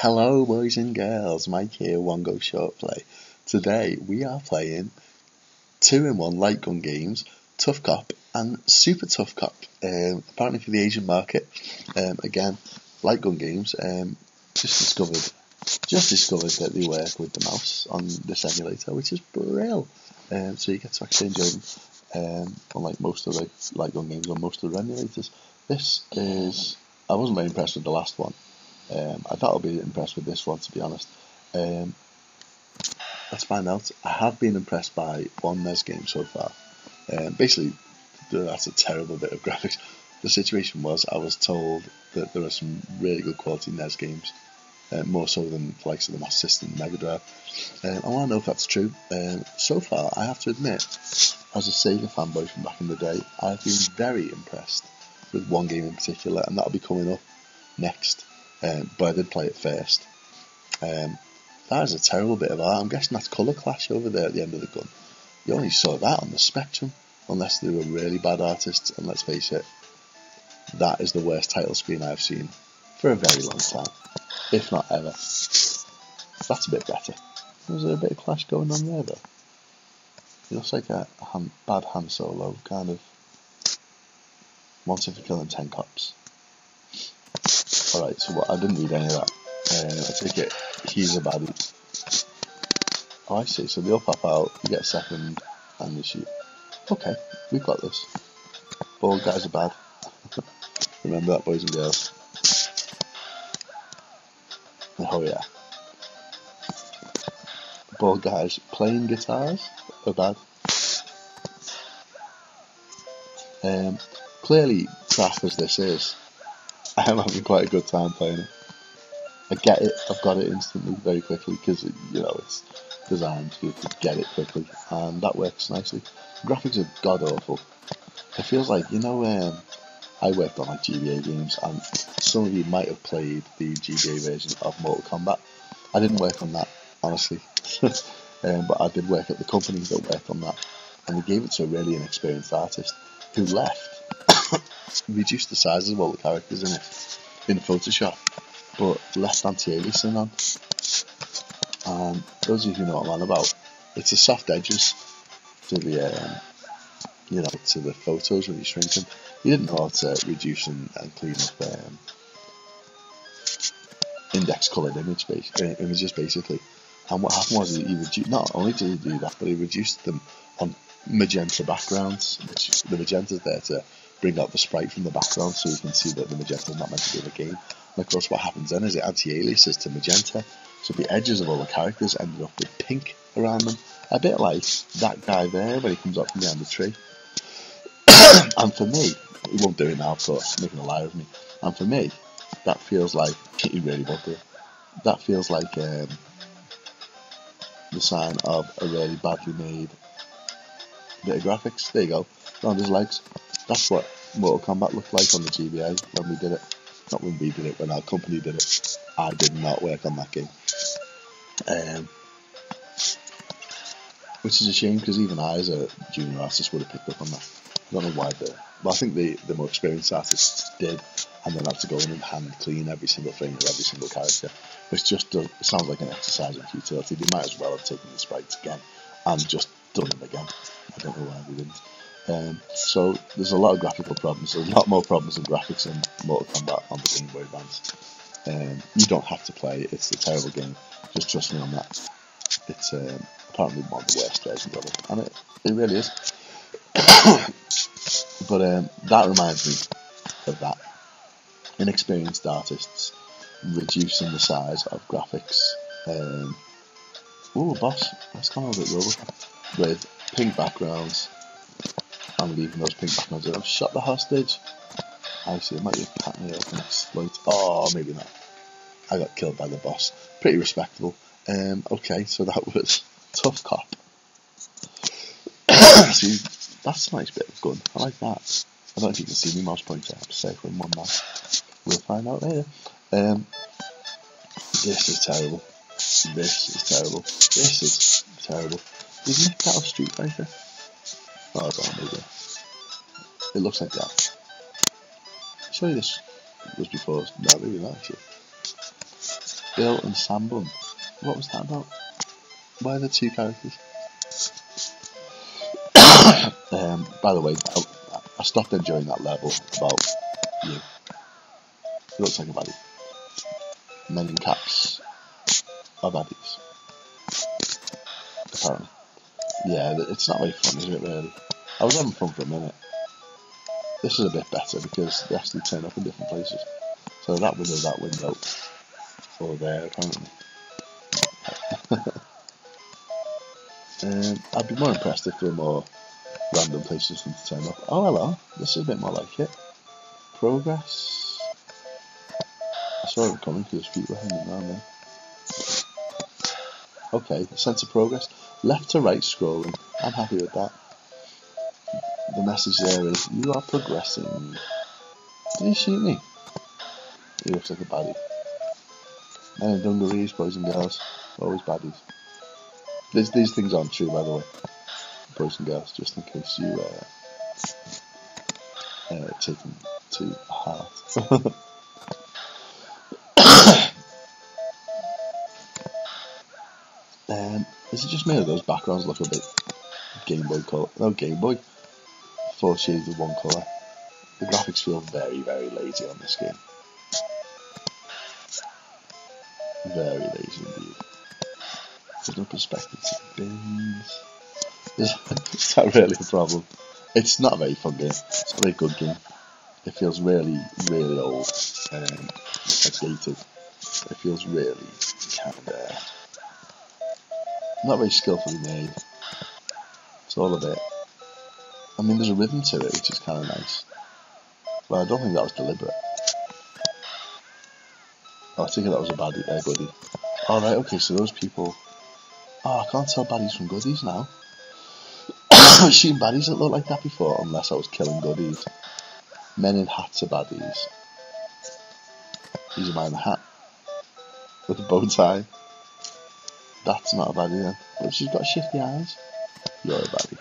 Hello boys and girls, Mike here, One Go ShortPlay. Today we are playing 2-in-1 light gun games, Tough Cop and Super Tough Cop, apparently for the Asian market. Again, light gun games, just discovered that they work with the mouse on this emulator, which is brilliant. So you get to actually enjoy them, unlike most of the light gun games on most of the emulators. I wasn't very impressed with the last one. I thought I'll be impressed with this one, to be honest. Let's find out. I have been impressed by one NES game so far. Basically, that's a terrible bit of graphics. The situation was, I was told that there are some really good quality NES games, more so than the likes of the Master System and Mega Drive. I want to know if that's true. So far, I have to admit, as a Sega fanboy from back in the day, I've been very impressed with one game in particular, and that'll be coming up next. But I did play it first. That is a terrible bit of art. I'm guessing that's colour clash over there at the end of the gun. You only saw that on the Spectrum, unless they were really bad artists, and let's face it, that is the worst title screen I've seen for a very long time, if not ever. That's a bit better. Was there a bit of clash going on there though? It looks like a bad Han Solo, kind of wanted for killing 10 cops. Alright, so what? I didn't read any of that. I take it he's a baddie. Oh, I see. So they'll pop out, you get a second, and you shoot. Okay, we've got this. Bald guys are bad. Remember that, boys and girls. Oh yeah. Bald guys playing guitars are bad. Clearly, crap as this is, I am having quite a good time playing it. I get it, I've got it instantly, very quickly, because it's designed to get it quickly, and that works nicely. The graphics are god awful. It feels like, I worked on like GBA games, and some of you might have played the GBA version of Mortal Kombat. I didn't work on that, honestly, but I did work at the company that worked on that, and they gave it to a really inexperienced artist who left, reduced the sizes of all the characters in it in Photoshop, but left anti-aliasing on. And those of you who know what I'm on about, it's the soft edges to the to the photos when you shrink them. He didn't know how to reduce and clean up index coloured images basically. And what happened was he not only did he do that, but he reduced them on magenta backgrounds, which the magenta is there to bring out the sprite from the background so you can see that the magenta is not meant to be in the game. And of course what happens then is it anti-aliases to magenta, so the edges of all the characters ended up with pink around them, a bit like that guy there when he comes up from behind the tree. And for me, he won't do it now, but making a lie of me, and for me, that feels like, he really won't do it, that feels like the sign of a really badly made bit of graphics. There you go, around his legs. That's what Mortal Kombat looked like on the GBA when we did it. Not when we did it, when our company did it. I did not work on that game. Which is a shame, because even I as a junior artist would have picked up on that. I don't know why I think the more experienced artists did, and then had to go in and hand clean every single frame of every single character, which just it sounds like an exercise in futility. They might as well have taken the sprites again and just done them again. I don't know why they didn't. So there's a lot of graphical problems. There's a lot more problems in graphics in Mortal Kombat on the Game Boy Advance. You don't have to play it. It's a terrible game. Just trust me on that. It's apparently one of the worst versions of it, and it really is. But that reminds me of that. Inexperienced artists reducing the size of graphics. Ooh, boss, that's kind of a bit rubber. With pink backgrounds. I'm leaving those pink backgrounds. I've shot the hostage. I see, it might be a pattern here I can exploit. Oh, maybe not. I got killed by the boss. Pretty respectable. Okay, so that was Tough Cop. See, that's a nice bit of gun. I like that. I don't know if you can see me mouse pointer. I'm safe with one man. We'll find out later. This is terrible. This is terrible. This is terrible. Is Nick out of Street Fighter? Oh, I don't know, maybe. It looks like that. Surely this was before. No, maybe not actually. Bill and Sambun. What was that about? Why are there two characters? By the way, I stopped enjoying that level about you. It looks like a baddie. Men in caps are baddies, apparently. Yeah, it's not very fun, is it, really? I was having fun for a minute. This is a bit better because they actually turn up in different places. So that window, or there, apparently. I'd be more impressed if there were more random places for them to turn up. Oh, hello. This is a bit more like it. Progress. I saw it coming because feet were hanging around there. Okay, sense of progress. Left to right scrolling. I'm happy with that. The message there is, you are progressing. Did he shoot me? He looks like a baddie. Men in dungarees, boys and girls, always baddies. These things aren't true, by the way, boys and girls, just in case you take them to heart. Is it just me or those backgrounds look a bit Game Boy colour? No, Game Boy. 4 shades of one colour. The graphics feel very, very lazy on this game. Very lazy indeed. There's no perspective to bins. Is that really a problem? It's not a very fun game. It's a very good game. It feels really, really old and dated. It feels really kind of not very skillfully made. It's all a bit. I mean, there's a rhythm to it, which is kind of nice. But I don't think that was deliberate. Oh, I think that was a goodie. Alright, okay, so those people. Oh, I can't tell baddies from goodies now. I've seen baddies that look like that before, unless I was killing goodies. Men in hats are baddies. He's a man in a hat with a bow tie. That's not a baddie then. But she's got shifty eyes. You're a baddie.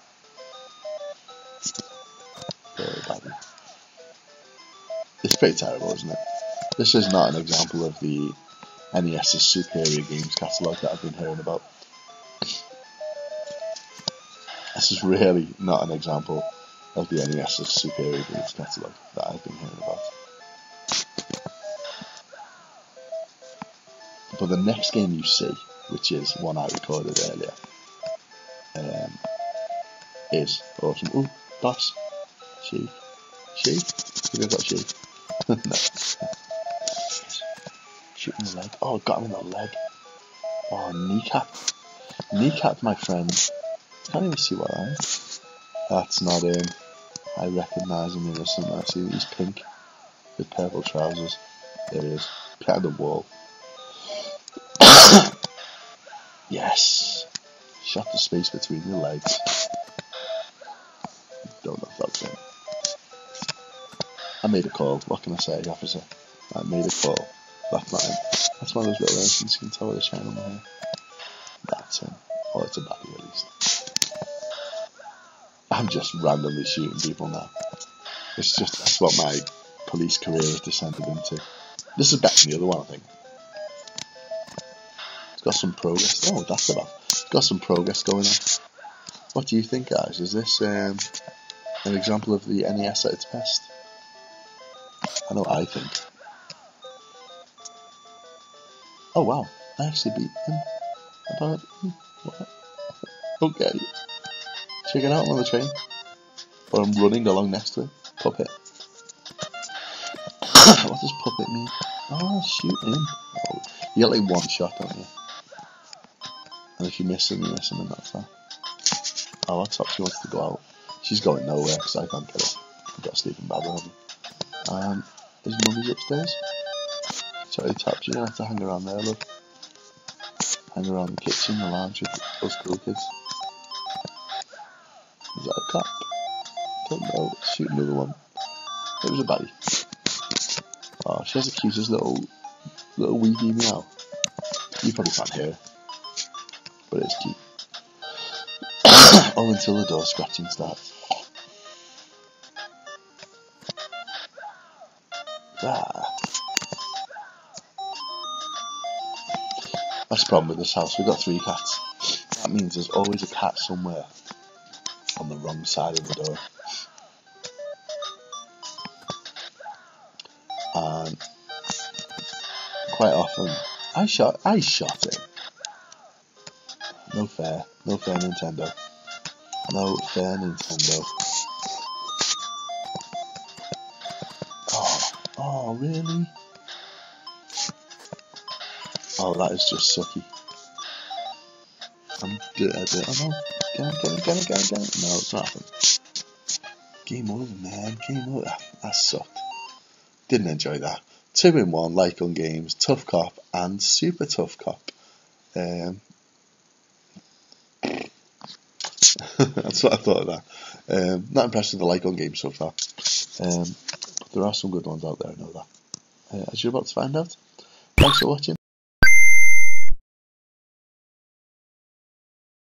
You're a baddie. It's pretty terrible, isn't it? This is not an example of the NES's superior games catalogue that I've been hearing about. This is really not an example of the NES's superior games catalogue that I've been hearing about. But the next game you see, which is one I recorded earlier, is awesome. Ooh, boss. Sheep. Sheep? Maybe I've got sheep. No. Shooting the leg. Oh, got him in the leg. Oh, kneecap. Kneecap, my friend. Can't even see what I am. That's not him. I recognise him innocently. I see he's pink with purple trousers. There he is. Behind the wall. Yes. Shot the space between your legs. Don't know if that's him. I made a call. What can I say, officer? I made a call. That's not him. That's one of those little engines you can tell with a shine on the hair. That's him. Or it's a baddie at least. I'm just randomly shooting people now. It's just, that's what my police career has descended into. This is better than the other one, I think. It's got some progress. Oh, that's about. It's got some progress going on. What do you think, guys? Is this an example of the NES at its best? I know what I think. Oh wow, I actually beat him. What? Okay. Check it out, I'm on the train. Or I'm running along next to it. Puppet. What does puppet mean? Oh, shoot him. Oh, you get like one shot, don't you? And if you miss him, and that's that. Oh, what's up? She wants to go out. She's going nowhere because I can't get her. I've got a sleeping bag on. His mummy's upstairs. Sorry, taps. You're gonna have to hang around there, look. Hang around the kitchen, the lounge with those cool kids. Is that a cop? Don't know. Shoot another one. It was a baddie. Oh, she has the cutest little weedy meow. You probably can't hear her, but it's cute. Oh, until the door scratching starts. Ah. That's the problem with this house. We've got 3 cats. That means there's always a cat somewhere on the wrong side of the door. And quite often, I shot him. No fair, Nintendo. No fair, Nintendo. Oh, really? Oh, that is just sucky. Oh no, get it. No, it's not happening. Game over, man. Game over. That sucked. Didn't enjoy that. 2-in-1, like on games, tough cop and super tough cop. That's what I thought of that. Not impressed with the like on games so far. But there are some good ones out there, I know that. As you're about to find out. Thanks for watching.